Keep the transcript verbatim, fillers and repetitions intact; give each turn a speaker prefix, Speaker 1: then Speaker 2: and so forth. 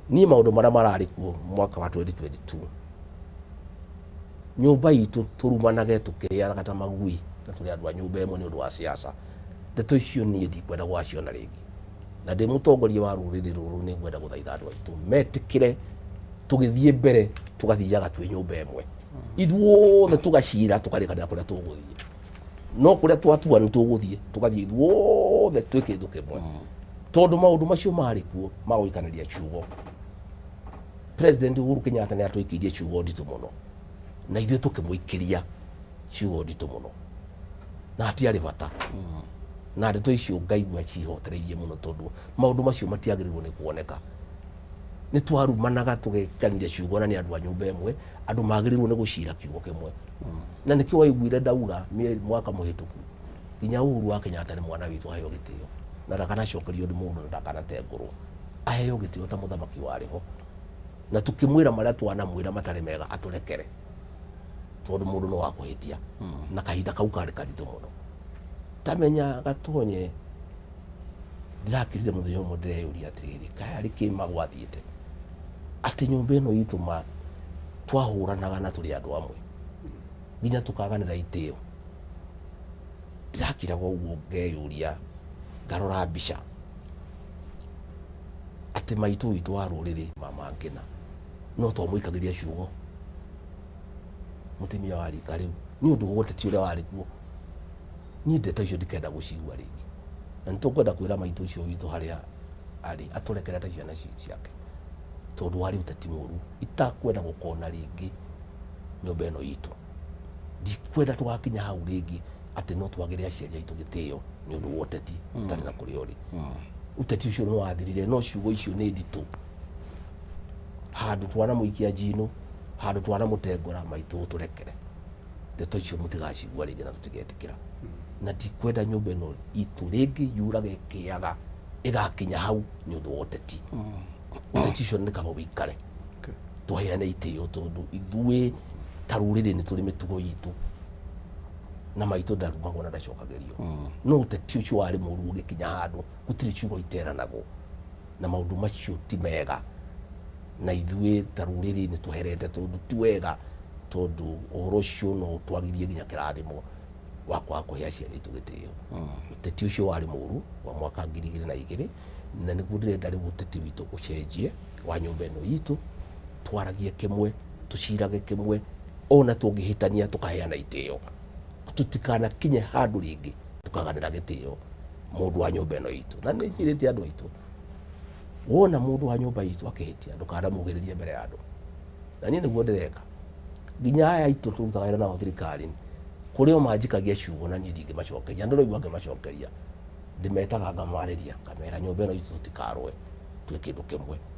Speaker 1: ni maundu maria marari kuo mwaka wa twenty twenty-two nyumba itu turumanage tukiana kata magui na tuli andu a nyumba imwe ni undu wa siasa ndeto icio nie ndikwenda gwaciona ringi na ndi mutongoria wa ruriri ruru ni ngwenda guthaitha andu aitu metikire tugithie mbere tugathiaga twi nyumba imwe ithuothe tugacira tukarikanira kuria tuguthie no kuria twatua ni tuguthie tugathie ithuothe twi kindu kimwe tondu maundu macio mari kuo ma guikaniria ciugo President Uhuru Kenyatta ni atwikirie ciugo nditu muno na ithuĩ tukimwikiria ciugo nditu muno na hatiarĩ bata na ndeto icio ngaigua cihotereirie muno tondu maundu macio matiagĩrĩirwo nĩ kuoneka nĩ twarumanaga tũgĩkanĩria ciugo na nĩ andũ a nyũmba ĩmwe andũ magĩrĩirwo nĩ gũcira kiugo kĩmwe na nĩkĩo waiguire ndauga mwaka mũhĩtũku nginya Uhuru wa Kenyatta nĩ mwana witũ aheo gĩtĩo na ndakanacokerio nĩ mũndũ na ndakanatengũrwo aheo gĩtĩo ta mũthamaki warĩ ho na tukimwira maria twanamwira matari mega aturekere tondu mundu no wakuhitia na kahinda kau kari karitũ muno tamenya gatonye ndirakirire muthenya umwe ndireyuria atiriri kaya ari kima gwathiite ati nyumba ino itu ma twahuranaga na tuli andu amwe nginya tukaganira itio ndirakira gwo uguo ngeyuria ngarora mbica ati maitu itu wa ruriri mama ngina no twamwikagiria ciugo mutimia wari kariu ni undu goteti uria wari kuo ni ndeto icio ndikenda gucigua ringi na nitukwenda kwira maitu icio witu haria ari aturekera ta ciana ciake tondu wari uteti muru itakwenda gukona ringi nyumba ino itu ndikwenda tugakinya hau ringi ati no twagire aciari aitu gitio ni undu woteti tari na kuriori uteti ucio no wathirire no ciugo icio ni nditu handu twana muikia njino handu twana mutengora maitu turekere ndeto icio mutigacigua ringi na tutigetikira na ndikwenda nyumba ino itu ringi yurage kiaga igakinya hau ni undu woteti uteti ucio ni kabo wikare tuheane itio tondu ithuĩ ta ruriri ni turi mitugo yitu na maitu ndarumagwo na ndacokagerio no uteti ucio wari muru ugikinya handu gutiri ciugo iteranago na maundu macio ti mega na ithuĩ ta ruriri ni tuherete tondu ti wega tondu uhoro ucio no twagithie nginya kirathimo wakwa kuhe aciari aitu gitio uteti ucio wari muru wa mwaka ngiri igĩrĩ na igĩrĩ na niguo ndirenda riu uteti witu ucenjie wa nyumba ino yitu twaragie kimwe tucirage kimwe ona tungihitania tukaheana itio tutikana kinye handu ringi tukaganira gitio mundu wa nyumba ino yitu na ni njirite andu aitu wona mundu wa nyumba yitu akihitia ndukana mugiririe mbere ya andu na ni niguo ndireka nginya aya aitu turutaga wĩra nao thirikari kurio manjikagia ciugo na ni ndingi macokeria andu rĩu angĩ macokeria ndimetaga ngamariria ngamera nyumba ino yitu tutikarwe twi kindu kimwe